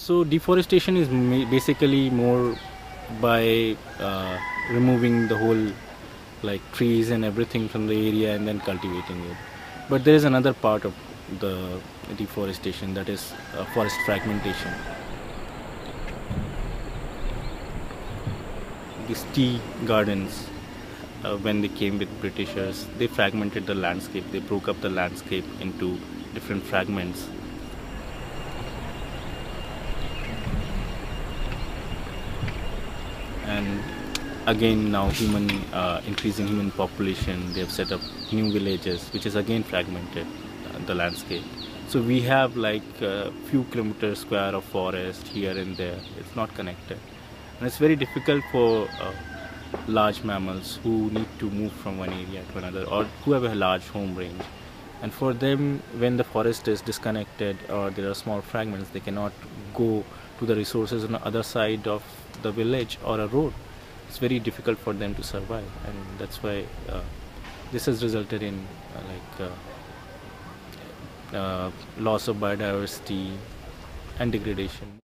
So deforestation is basically more by removing the whole like trees and everything from the area and then cultivating it. But there is another part of the deforestation, that is forest fragmentation. These tea gardens, when they came with Britishers, they fragmented the landscape. They broke up the landscape into different fragments. And again now increasing human population, they have set up new villages, which is again fragmented the landscape. So we have like a few kilometers square of forest here and there. It's not connected, and it's very difficult for large mammals who need to move from one area to another, or who have a large home range. And for them, when the forest is disconnected or there are small fragments, they cannot go to the resources on the other side of the village or a road. It's very difficult for them to survive, and that's why this has resulted in loss of biodiversity and degradation.